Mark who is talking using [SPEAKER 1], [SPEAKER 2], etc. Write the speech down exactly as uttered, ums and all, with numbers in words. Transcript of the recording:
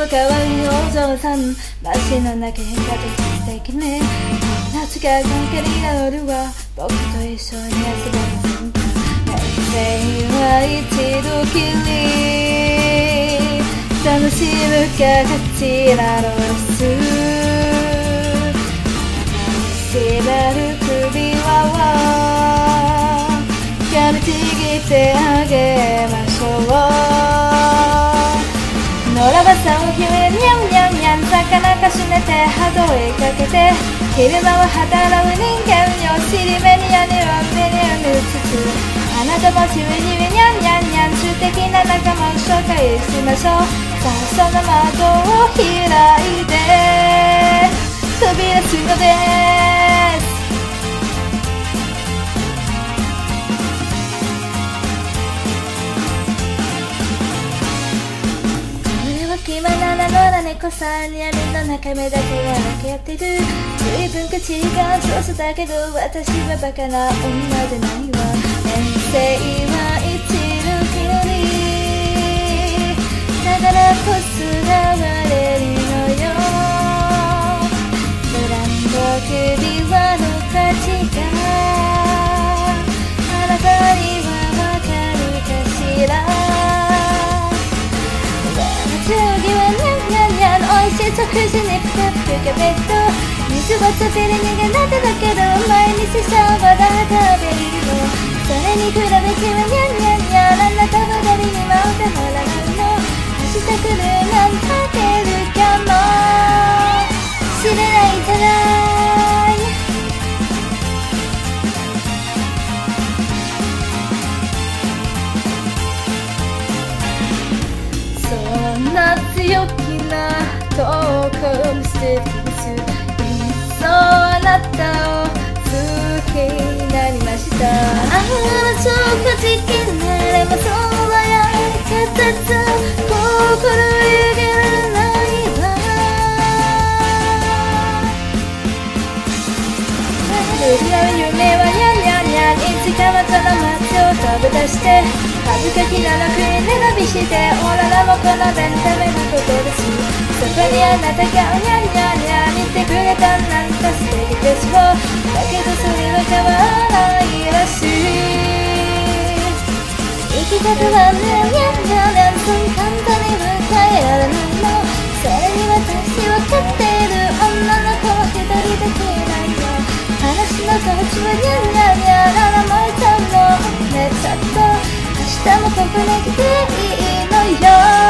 [SPEAKER 1] 可愛いお嬢さん街の中変化と素敵ね夏が関係になるわ僕と一緒に遊べませんか人生は一度きり楽しむかこちらのです縛る首輪は噛みちぎってあげましょう野良バサを決めにゃんにゃんにゃん魚かしねて波動へかけて昼間は働く人間よ尻目にやには目にはぬつつあなたもちびににゃんにゃんにゃん素敵な仲間を紹介しましょうさあその窓を開いて飛び出すのです今なら野良猫さんに網の中目だけが分け合ってる随分口が上手だけど私はバカな女でないわ人生は一度きりだからこそが割れるのよブランド首輪の価値があなたにはわかるかしら次はにゃんにゃんにゃんおいしい食事にぷかぷかベッド水は食べる苦手だけど毎日シャワーで食べるのそれに比べてはにゃんにゃんにゃんあなたばかりにもってもらうの明日来るなんて出るかもしれないじゃないそんな強気なトークを見せてますいっそあなたを好きになりましたあら正直なればそうや形と心ゆげられないわ僕らの夢はニャンニャンニャンいつかまたの街を飛び出して恥ずかしなの国で伸びしてオラらもこのベンタメのことですそこにあなたがニャンニャンニャン言ってくれたなんて素敵でしょだけどそれは変わらないらしい生き方はねニャンニャンニャンそう簡単に迎えられないのそれに私は飼っている女の子は一人だけないの話の途中はニャンニャンニャンあらもうちゃんのねちょっと明日もここに来ていいのよ